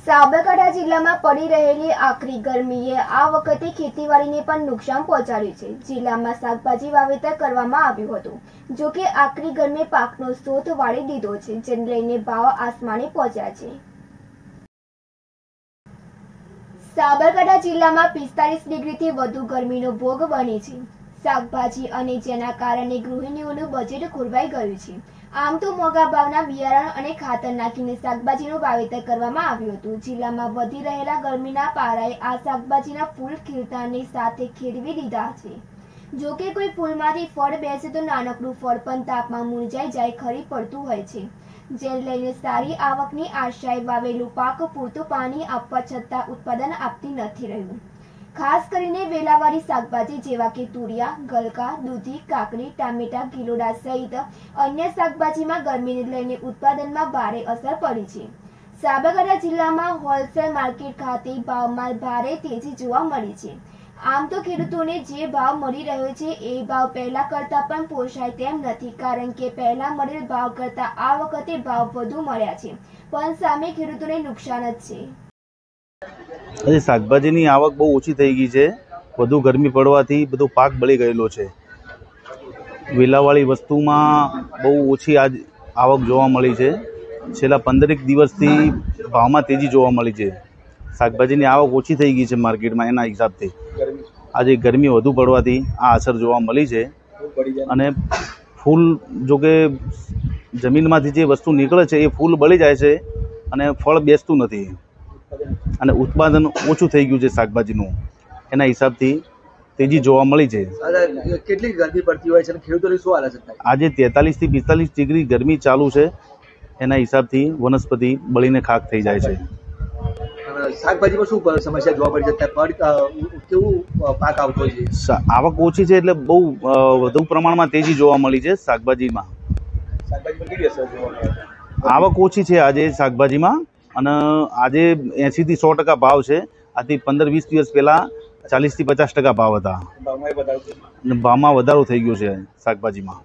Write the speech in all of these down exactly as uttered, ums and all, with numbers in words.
સાબરકાંઠા જિલ્લામાં પડી રહેલી આકરી ગરમીએ આ વખતે ખેતીવાડીને પણ નુકસાન પહોંચાડ્યું છે। જિલ્લામાં શાકભાજી વાવેતર કરવામાં આવ્યું હતું, જો કે આકરી ગરમીએ પાકનો શોધ વાળી દીધો છે, જેને લઈને ભાવ આસમાને પહોંચ્યા છે। સાબરકાંઠા જિલ્લામાં પિસ્તાલીસ ડિગ્રીથી વધુ ગરમીનો ભોગ બની છે। શાકભાજી અને જેના કારણે ગૃહિણીઓનું બજેટ ખોરવાઈ ગયું છે। આમ તો મોંઘા ભાવના બિયારણ અને ખાતર નાખીને શાકભાજીનું વાવેતર કરવામાં આવ્યું હતું। જિલ્લામાં વધી રહેલા ગરમીના પારાએ આ શાકભાજીના ફૂલ ખીલતાની સાથે ખેડવી દીધા છે। જો કે કોઈ ફૂલમાંથી ફળ બેસે તો નાનકડું ફળ પણ તાપમાં મુરઝાઈ જાય ખરી પડતું હોય છે, જેને લઈને સારી આવકની આશાએ વાવેલું પાક પૂરતું પાણી આપવા છતાં ઉત્પાદન આપતી નથી રહ્યું। ખાસ કરીને વેલાવાળી શાકભાજી જેવા કે તુરિયા, ગલકા, દૂધી, કાકડી, ટામેટા, ગિલોડા સહિત અન્ય શાકભાજીમાં ગરમીને લઈને ઉત્પાદનમાં ભારે અસર પડી છે। સાબરકાંઠા જિલ્લામાં હોલસેલ માર્કેટ ખાતે ભાવમાં ભારે તેજી જોવા મળી છે। આમ તો ખેડૂતોને જે ભાવ મળી રહ્યો છે એ ભાવ પહેલા કરતા પણ પોષાય તેમ નથી, કારણ કે પહેલા મળેલ ભાવ કરતા આ વખતે ભાવ વધુ મળ્યા છે, પણ સામે ખેડૂતોને નુકસાન જ છે। આજે શાકભાજીની આવક બહુ ઓછી થઈ ગઈ છે। વધુ ગરમી પડવાથી બધો પાક બળી ગયેલો છે। વેલાવાળી વસ્તુમાં બહુ ઓછી આજ આવક જોવા મળી છે। છેલ્લા પંદરેક દિવસથી ભાવમાં તેજી જોવા મળી છે। શાકભાજીની આવક ઓછી થઈ ગઈ છે માર્કેટમાં, એના હિસાબથી આજે ગરમી વધુ પડવાથી આ અસર જોવા મળી છે। અને ફૂલ જો કે જમીનમાંથી જે વસ્તુ નીકળે છે એ ફૂલ બળી જાય છે અને ફળ બેસતું નથી અને ઉત્પાદન ઓછું થઈ ગયું છે શાકભાજીનું, એના હિસાબથી તેજી જોવા મળી છે। કેટલી ગરમી પડતી હોય છે અને ખેડૂતોની શું હાલત થાય? આજે તેતાલીસ થી પિસ્તાલીસ ડિગ્રી ગરમી ચાલુ છે, એના હિસાબથી વનસ્પતિ બળીને ખાક થઈ જાય છે। શાકભાજીમાં શું સમસ્યા જોવા મળી છે? કેવું પાક આવતો છે? આવક ઓછી છે એટલે બહુ વધુ પ્રમાણમાં તેજી જોવા મળી છે શાકભાજીમાં। શાકભાજીમાં કેવી અસર જોવા મળે છે? આવક ઓછી છે આજે શાકભાજીમાં અને આજે એંસી થી સો ટકા ભાવ છે। આથી પંદર વીસ દિવસ પહેલા ચાલીસ થી પચાસ ટકા ભાવ હતા, ભાવમાં વધારો થઈ ગયો છે શાકભાજીમાં।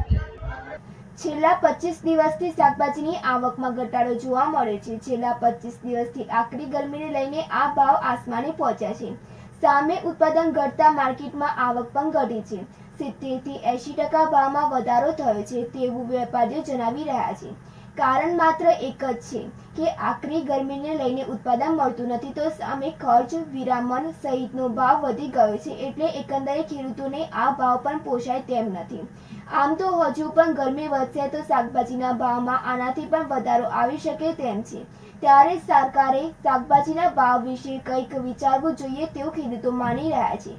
છેલ્લા પચીસ દિવસથી શાકભાજીની આવકમાં ઘટાડો જોવા મળે છે। છેલ્લા પચીસ દિવસથી આકરી ગરમીને લઈને આ ભાવ આસમાને પહોંચ્યા છે। સામે ઉત્પાદન ઘટતા માર્કેટમાં આવક પણ ઘટી છે। સિત્તેર થી એંશી ટકા ભાવમાં વધારો થયો છે તેવું વેપારીઓ જણાવી રહ્યા છે। કારણ માત્ર એક જ છે કે આકરી ગરમીને લઈને ઉત્પાદન મળતું નથી, તો સામે ખર્ચ, વિરામણ સહિતનો ભાવ વધી ગયો છે, એટલે એકંદરે ખેડૂતોને આ ભાવ પણ પોષાય તેમ નથી। આમ તો હજુ પણ ગરમી વધશે તો શાકભાજીના ભાવમાં આનાથી પણ વધારો આવી શકે તેમ છે, ત્યારે સરકારે શાકભાજીના ભાવ વિશે કંઈક વિચારવું જોઈએ તેવું ખેડૂતો માની રહ્યા છે।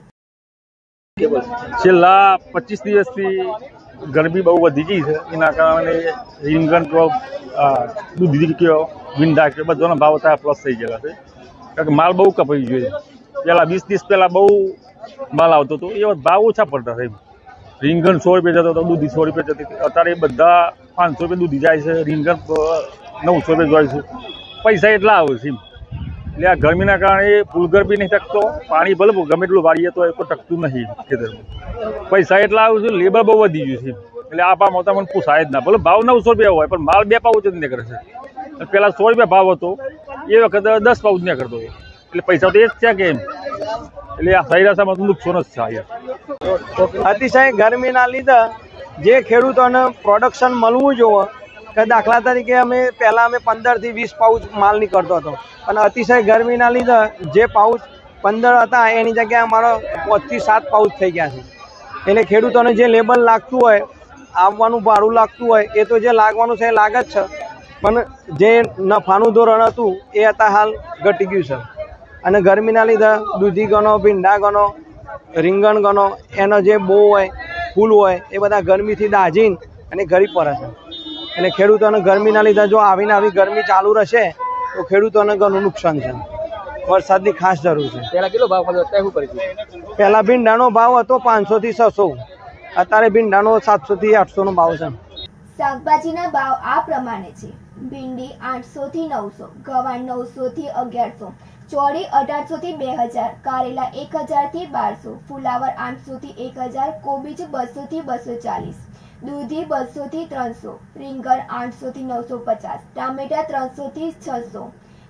છેલ્લા પચીસ દિવસથી ગરમી બહુ વધી ગઈ છે, એના કારણે રીંગણ કયો, દૂધી કયો, ભીંડા કયો, બધાનો ભાવ અત્યારે પ્લસ થઈ ગયેલા છે, કારણ કે માલ બહુ કપાઈ ગયો છે। પહેલાં વીસ દિવસ પહેલાં બહુ માલ આવતો હતો, એ ભાવ ઓછા પડતા હતા। રીંગણ સો રૂપિયા જતો હતો, દૂધી સો રૂપિયા જતી હતી, અત્યારે બધા પાંચસો રૂપિયા દૂધી જાય છે, રીંગણ નવસો રૂપિયા જાય છે, પૈસા એટલા આવે છે। એટલે આ ગરમીના કારણે ફૂલગર બી નહીં ટકતો, પાણી ભલે ગમે એટલું વાળીએ તો એ કોઈ ટકતું નથી ખેતરમાં, પૈસા એટલા આવે છે, લેબર બહુ વધી ગયું છે, એટલે આ ભાવ મને પૂછાય જ ના। ભલે ભાવ નવસો રૂપિયા હોય પણ માલ બે પાઉચ જ નીકળે છે। પહેલાં સો રૂપિયા ભાવ હતો, એ વખતે દસ પાઉચ નીકળતો હતો, એટલે પૈસા તો એ જ છે કે એમ, એટલે આ સૈરાશામાં તો નુકસાન જ છે। અતિશય ગરમીના લીધે જે ખેડૂતોને પ્રોડક્શન મળવું જોઈએ, કે દાખલા તરીકે અમે પહેલાં અમે પંદરથી વીસ પાઉચ માલ નીકળતો હતો, અને અતિશય ગરમીના લીધે જે પાઉચ પંદર હતા એની જગ્યાએ અમારો પાંચથી સાત પાઉચ થઈ ગયા છે। એટલે ખેડૂતોને જે લેબર લાગતું હોય, આવવાનું ભાડું લાગતું હોય, એ તો જે લાગવાનું છે એ લાગે જ છે, પણ જે નફાનું ધોરણ હતું એ અત્યારે હાલ ઘટી ગયું છે। અને ગરમીના લીધે દૂધી ગણો, ભીંડા ગણો, રીંગણ ગણો, એનો જે બો હોય, ફૂલ હોય, એ બધા ગરમીથી દાઝીને અને ગરી પડે છે। એટલે ખેડૂતોને ગરમીના લીધે જો આવીને આવી ગરમી ચાલુ રહેશે તો ખેડૂતોને ઘણું નુકસાન છે। વરસાદની ખાસ જરૂર છે। પહેલા કેટલો ભાવ હતો, અત્યારે શું પરિસ્થિતિ? પહેલા ભીંડાનો ભાવ હતો પાંચસો થી છસો, અત્યારે ભીંડાનો સાતસો થી આઠસો નો ભાવ છે। શાકભાજીના ભાવ આ પ્રમાણે છે: ભીંડી આઠસો થી નવસો, ગવાર નવસો થી અગિયારસો, ચોળી અઢારસો થી બે હજાર, કારેલા એક હજાર થી બારસો, ફુલાવર આઠસો થી એક હજાર, કોબીજ બસો થી બસો ચાલીસ, દૂધી બસો થી ત્રણસો, રીંગણ આઠસો થી નવસો પચાસ, ટામેટા ત્રણસો થી છસો,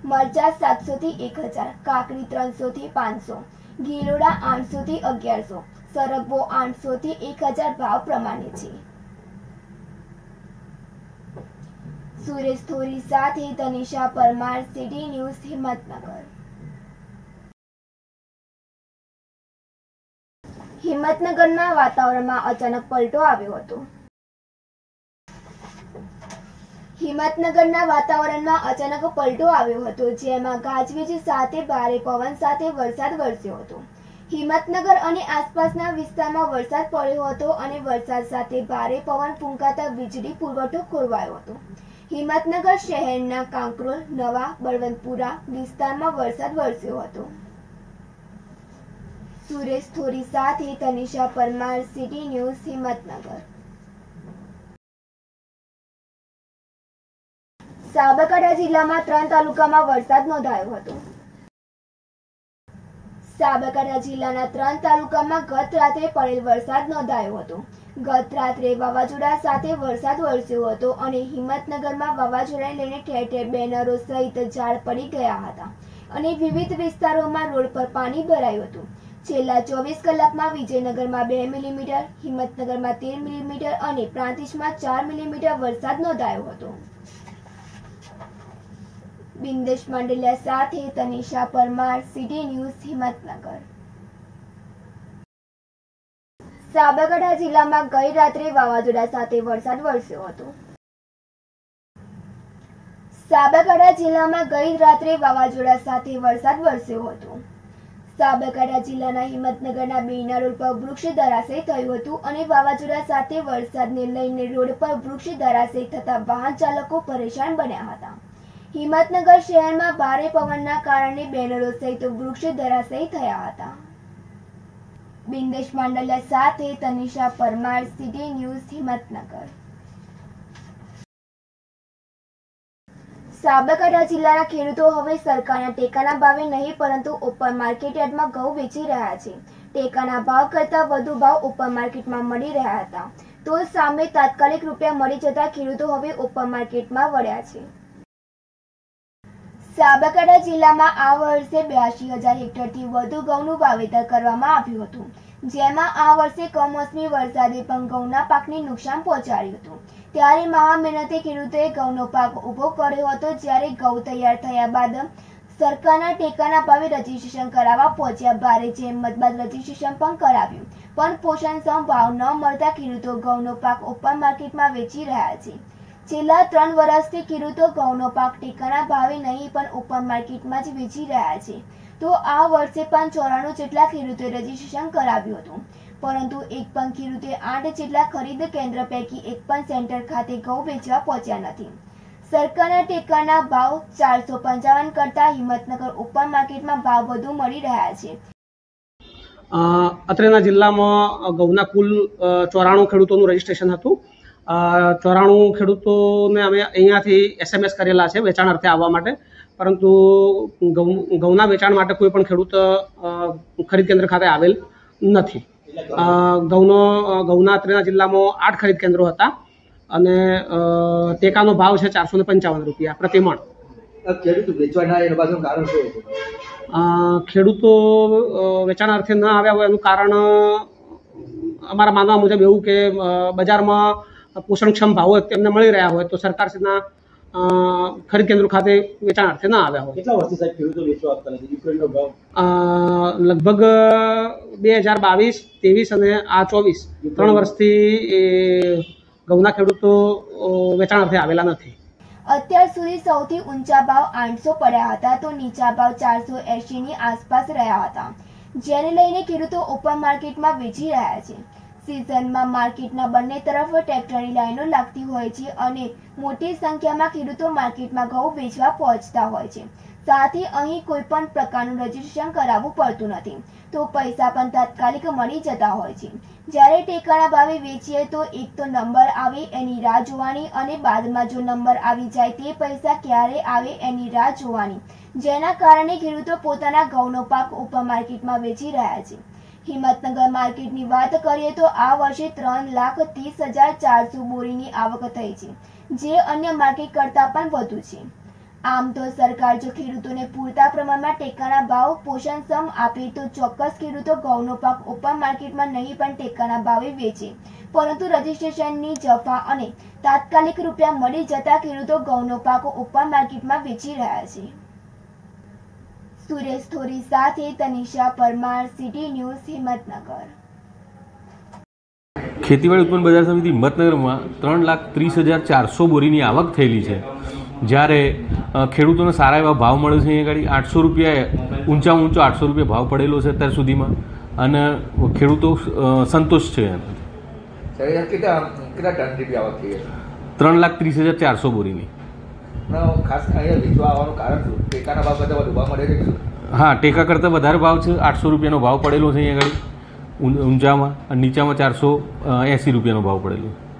મરચા સાતસો થી એક હજાર, કાકડી ત્રણસો થી પાંચસો, ગીલોડા આઠસો થી અગિયારસો, સરગવો આઠસો થી એક હજાર ભાવ પ્રમાણે છે. સુરેશ થોરી સાથે તનિષા પરમાર, સિટી ન્યૂઝ, હિંમતનગર. હિંમતનગરના વાતાવરણમાં અચાનક પલટો આવ્યો હતો. હિંમતનગરના વાતાવરણમાં અચાનક પલટો આવ્યો હતો, જેમાં ગાજવીજ સાથે ભારે પવન સાથે વરસાદ વરસ્યો હતો. હિંમતનગર અને આસપાસના વિસ્તારમાં વરસાદ પડ્યો હતો અને વરસાદ સાથે ભારે પવન ફૂંકાતા વીજળી પુરવઠો ખોરવાયો હતો. હિંમતનગર શહેરના કાંકરોલ, નવા બળવંતપુરા વિસ્તારમાં વરસાદ વરસ્યો હતો. સુરેશ થોરી સાથે તનિષા પરમાર, સિટી ન્યૂઝ, હિંમતનગર. સાબરકાંઠા જિલ્લામાં ત્રણ તાલુકામાં વરસાદ નોંધાયો હતો. સાબરકાંઠા જિલ્લાના ત્રણ તાલુકામાં ગત રાત્રે પડેલ વરસાદ નોંધાયો હતો. ગત રાત્રે વાવાઝોડા સાથે વરસાદ વરસ્યો હતો અને હિંમતનગરમાં વાવાઝોડાને લઈને ઠેર ઠેર બેનરો સહિત ઝાડ પડી ગયા હતા અને વિવિધ વિસ્તારોમાં રોડ પર પાણી ભરાયું હતું. છેલ્લા ચોવીસ કલાકમાં વિજયનગરમાં બે મિલીમીટર, હિંમતનગરમાં તેર મિલીમીટર અને પ્રાંતિજમાં ચાર મિલીમીટર વરસાદ નોંધાયો હતો. બિંદેશ માંડલિયા સાથે તનિષા પરમાર, સિટી ન્યૂઝ, હિંમતનગર. સાબરકાંઠા જિલ્લામાં ગઈ રાત્રે વાવાઝોડા સાથે વરસાદ વરસ્યો હતો. સાબરકાંઠા જિલ્લામાં ગઈ રાત્રે વાવાઝોડા સાથે વરસાદ વરસ્યો હતો. સાબરકાંઠા જિલ્લાના હિંમતનગરના બેના રોડ પર વૃક્ષ ધરાશયી થયું હતું અને વાવાઝોડા સાથે વરસાદને લઈને રોડ પર વૃક્ષ ધરાશયી થતા વાહન ચાલકો પરેશાન બન્યા હતા. હિંમતનગર શહેરમાં ભારે પવનના કારણે બેનરો સહિત વૃક્ષ ધરાશયી થયા હતા. બિંદેશ માંડલિયા સાથે તનિષા પરમાર, સિટી ન્યૂઝ, હિંમતનગર. સાબરકાંઠા જિલ્લાના ખેડૂતો હવે સરકારના ટેકાના ભાવે નહીં પરંતુ ઓપન માર્કેટ યાર્ડમાં ઘઉં વેચી રહ્યા છે. ટેકાના ભાવ કરતાં વધુ ભાવ ઓપન માર્કેટમાં મળી રહ્યા હતા, તો સામે તાત્કાલિક રૂપિયા મળી જતા ખેડૂતો હવે ઓપન માર્કેટમાં વળ્યા છે. સાબરકાંઠા જિલ્લામાં આ વર્ષે બ્યાસી હજાર હેક્ટરથી વધુ ઘઉંનું વાવેતર કરવામાં આવ્યું હતું, જેમાં આ વર્ષે કમોસમી વરસાદે પણ ઘઉંના પાકને નુકસાન પહોંચાડ્યું હતું. ત્યારે મહા મહેનતે ખેડૂતોએ ઘઉંનો પાક ઉભો કર્યો હતો. જ્યારે ઘઉં તૈયાર થયા બાદ સરકારના ટેકાના ભાવે રજીસ્ટ્રેશન કરાવવા પહોંચ્યા. ભારે જહેમત બાદ રજીસ્ટ્રેશન પણ કરાવ્યું, પણ પોષણક્ષમ ભાવ ન મળતા ખેડૂતો ઘઉંનો પાક ઓપન માર્કેટમાં વેચી રહ્યા છે. છેલ્લા ત્રણ વર્ષથી ખેડૂતો ઘઉંનો પાક ટેકાના ભાવે નહીં પણ ઓપન માર્કેટમાં જ વેચી રહ્યા છે. તો આ વર્ષે પણ ચોરાણું જેટલા ખેડૂતોએ રજીસ્ટ્રેશન કરાવ્યું હતું, પરંતુ એક પણ ખેડૂતે આઠ જેટલા ખરીદ કેન્દ્ર પૈકી એક પણ સેન્ટર ખાતે ઘઉં વેચવા પહોંચ્યા નથી. સરકારના ટેકાના ભાવ ચારસો પંચાવન કરતા હિંમતનગર ઓપન માર્કેટમાં ભાવ વધુ મળી રહ્યા છે. અત્રેના જિલ્લામાં ઘઉંના કુલ ચોરાણું ખેડૂતોનું રજીસ્ટ્રેશન હતું. ચોરાણું ખેડૂતોને અમે અહીંયાથી એસએમએસ કરેલા છે વેચાણ અર્થે આવવા માટે, પરંતુ ઘઉં ઘઉંના વેચાણ માટે કોઈ પણ ખેડૂત ખરીદ કેન્દ્ર ખાતે આવેલ નથી. ઘઉંનો ઘઉંના અત્રેના જિલ્લામાં આઠ ખરીદ કેન્દ્રો હતા અને ટેકાનો ભાવ છે ચારસો ને પંચાવન રૂપિયા પ્રતિ મણ. ખેડૂતો વેચવા ના એના પાછળનું કારણ શું હતું? ખેડૂતો વેચાણ અર્થે ન આવ્યા હોય એનું કારણ અમારા માનવા મુજબ એવું કે બજારમાં પોષણક્ષમ ભાવો તેમને મળી રહ્યા હોય તો સરકારશ્રીના ખરીદ કેન્દ્રો ખાતે વેચાણ અર્થે ના આવ્યા હોય. કેટલા વર્ષથી સાહેબ ખેડૂતો વેચવા આપતા નથી? યુક્રેનનો ભાવ લગભગ બે હજાર બાવીસ ત્રેવીસ અને આ ચોવીસ ત્રણ વર્ષથી ઘઉંના ખેડૂતો વેચાણ અર્થે આવેલા નથી. અત્યાર સુધી સૌથી ઊંચા ભાવ આઠસો પડ્યા હતા, તો નીચા ભાવ ચારસો એસી ની આસપાસ રહ્યા હતા, જેને લઈને ખેડૂતો ઓપન માર્કેટમાં વેચી રહ્યા છે. સિઝનમાં માર્કેટના બંને તરફ ટ્રેક્ટરની લાઈનો લાગતી હોય છે અને મોટી સંખ્યામાં ખેડૂતો માર્કેટમાં ઘઉં વેચવા પહોંચતા હોય છે. સાથે અહીં કોઈ પણ પ્રકારનું રજીસ્ટ્રેશન કરાવવું પડતું નથી, તો પૈસા પણ તાત્કાલિક મળી જતા હોય છે. જ્યારે ટેકાના ભાવે વેચીએ તો એક તો નંબર આવે એની રાહ જોવાની અને બાદમાં જો નંબર આવી જાય તે પૈસા ક્યારે આવે એની રાહ જોવાની, જેના કારણે ખેડૂતો પોતાના ઘઉંનો પાક ઓપન માર્કેટમાં વેચી રહ્યા છે. હિંમતનગર માર્કેટની વાત કરીએ તો આ વર્ષે ત્રણ લાખ ત્રીસ હજાર ચારસો બોરીની આવક થઈ છે, જે અન્ય માર્કેટ કરતાં પણ વધુ છે. આમ તો સરકાર જો ખેડૂતોને પૂરતા પ્રમાણમાં ટેકાના ભાવ પોષણક્ષમ આપે તો ચોક્કસ ખેડૂતો ઘઉંનો પાક ઓપન માર્કેટમાં નહીં પણ ટેકાના ભાવે વેચે, પરંતુ રજીસ્ટ્રેશનની જફા અને તાત્કાલિક રૂપિયા મળી જતા ખેડૂતો ઘઉંનો પાક ઓપન માર્કેટમાં વેચી રહ્યા છે. સુરેશ થોરી સાથે તનિષા પરમાર, સિટી ન્યૂઝ, હિંમતનગર. ખેતીવાડી ઉત્પન્ન બજાર સમિતિ હિંમતનગરમાં ત્રણ લાખ ત્રીસ હજાર ચારસો બોરીની આવક થયેલી છે, જ્યારે ખેડૂતોને સારા એવા ભાવ મળે છે. અહીંયા આગળ આઠસો રૂપિયા ઊંચામાં ઊંચો આઠસો રૂપિયા ભાવ પડેલો છે અત્યાર સુધીમાં, અને ખેડૂતો સંતોષ છે. ત્રણ લાખ ત્રીસ હજાર ચારસો બોરીની. ખાસ અહીંયા વેચવા આવવાનું કારણ શું? ટેકાના ભાવ કરતાં વધુ ભાવ મળે છે? હા, ટેકા કરતાં વધારે ભાવ છે. આઠસો રૂપિયાનો ભાવ પડેલો છે અહીંયા આગળ ઊંચામાં, અને નીચામાં ચારસો એંસી રૂપિયાનો ભાવ પડેલો.